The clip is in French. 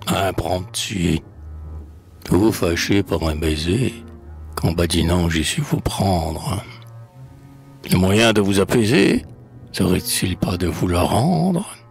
Impromptu. Vous fâchez pour un baiser, quand badinant j'ai su vous prendre. Le moyen de vous apaiser serait-il pas de vous le rendre?